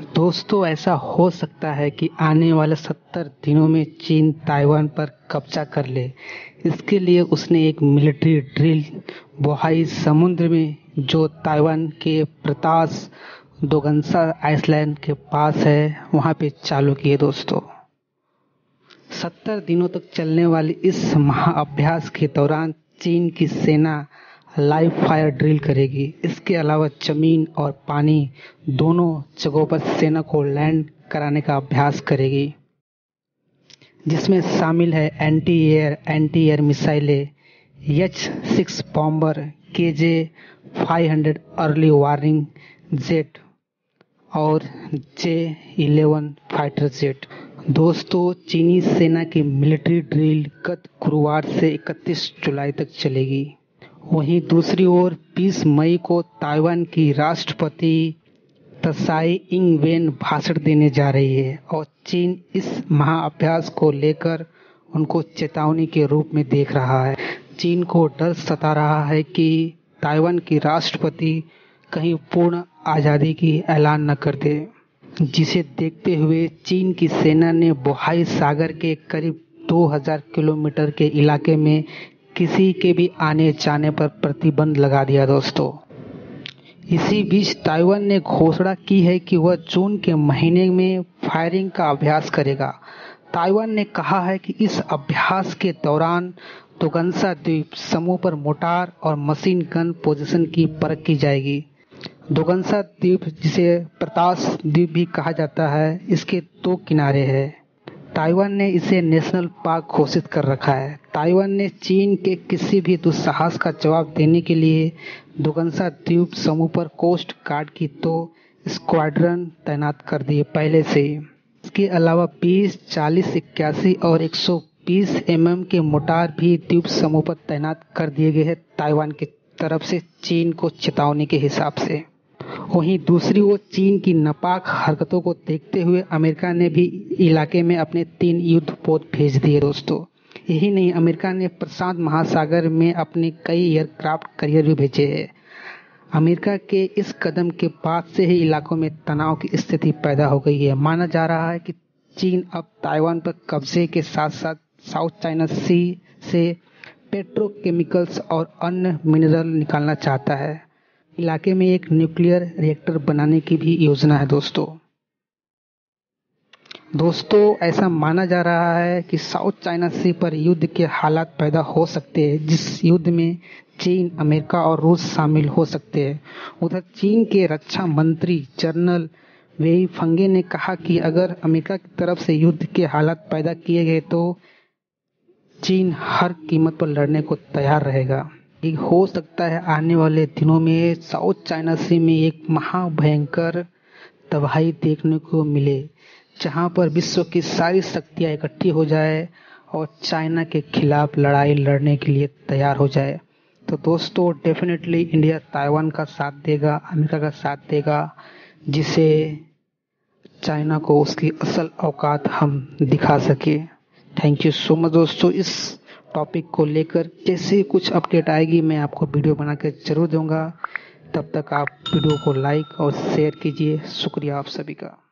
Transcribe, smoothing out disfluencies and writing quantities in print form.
दोस्तों, ऐसा हो सकता है कि आने वाले 70 दिनों में चीन ताइवान पर कब्जा कर ले। इसके लिए उसने एक मिलिट्री ड्रिल बोहाई समुद्र में, जो ताइवान के प्रतास दोगनसा आइलैंड के पास है, वहां पे चालू की है। दोस्तों, 70 दिनों तक चलने वाली इस महाअभ्यास के दौरान चीन की सेना लाइव फायर ड्रिल करेगी। इसके अलावा जमीन और पानी दोनों जगहों पर सेना को लैंड कराने का अभ्यास करेगी, जिसमें शामिल है एंटी एयर मिसाइलें, H-6 bomber, KJ-500 early warning jet और J-11 फाइटर जेट। दोस्तों, चीनी सेना की मिलिट्री ड्रिल गत गुरुवार से 31 जुलाई तक चलेगी। वहीं दूसरी ओर 20 मई को ताइवान की राष्ट्रपति त्साई इंग-वेन भाषण देने जा रही है और चीन इस महाअभ्यास को लेकर उनको चेतावनी के रूप में देख रहा है। चीन को डर सता रहा है कि ताइवान की राष्ट्रपति कहीं पूर्ण आज़ादी की ऐलान न कर दे, जिसे देखते हुए चीन की सेना ने बोहाई सागर के करीब 2000 किलोमीटर के इलाके में किसी के भी आने जाने पर प्रतिबंध लगा दिया। दोस्तों, इसी बीच ताइवान ने घोषणा की है कि वह जून के महीने में फायरिंग का अभ्यास करेगा। ताइवान ने कहा है कि इस अभ्यास के दौरान दोगनसा द्वीप समूह पर मोटार और मशीन गन पोजीशन की परख की जाएगी। दोगनसा द्वीप, जिसे प्रतास द्वीप भी कहा जाता है, इसके 2 किनारे हैं। ताइवान ने इसे नेशनल पार्क घोषित कर रखा है। ताइवान ने चीन के किसी भी दुस्साहस का जवाब देने के लिए दोगनसा द्वीप समूह पर कोस्ट गार्ड की 2 स्क्वाड्रन तैनात कर दिए पहले से। इसके अलावा 20, 40, 81 और 120 mm के मोटार भी द्वीप समूह पर तैनात कर दिए गए हैं, ताइवान की तरफ से चीन को चेतावनी के हिसाब से। वहीं दूसरी ओर चीन की नापाक हरकतों को देखते हुए अमेरिका ने भी इलाके में अपने 3 युद्धपोत भेज दिए। दोस्तों, यही नहीं, अमेरिका ने प्रशांत महासागर में अपने कई एयरक्राफ्ट कैरियर भी भेजे हैं। अमेरिका के इस कदम के बाद से ही इलाकों में तनाव की स्थिति पैदा हो गई है। माना जा रहा है कि चीन अब ताइवान पर कब्जे के साथ साथ साउथ चाइना सी से पेट्रोकेमिकल्स और अन्य मिनरल निकालना चाहता है। इलाके में एक न्यूक्लियर रिएक्टर बनाने की भी योजना है। दोस्तों, ऐसा माना जा रहा है कि साउथ चाइना सी पर युद्ध के हालात पैदा हो सकते हैं, जिस युद्ध में चीन, अमेरिका और रूस शामिल हो सकते हैं। उधर चीन के रक्षा मंत्री जनरल वेई फेंगे ने कहा कि अगर अमेरिका की तरफ से युद्ध के हालात पैदा किए गए तो चीन हर कीमत पर लड़ने को तैयार रहेगा। हो सकता है आने वाले दिनों में साउथ चाइना सी में एक महाभयंकर तबाही देखने को मिले, जहां पर विश्व की सारी शक्तियां इकट्ठी हो जाए और चाइना के खिलाफ लड़ाई लड़ने के लिए तैयार हो जाए। तो दोस्तों, डेफिनेटली इंडिया ताइवान का साथ देगा, अमेरिका का साथ देगा, जिसे चाइना को उसकी असल औकात हम दिखा सके। थैंक यू सो मच दोस्तों। इस टॉपिक को लेकर जैसे कुछ अपडेट आएगी मैं आपको वीडियो बनाकर जरूर दूंगा। तब तक आप वीडियो को लाइक और शेयर कीजिए। शुक्रिया आप सभी का।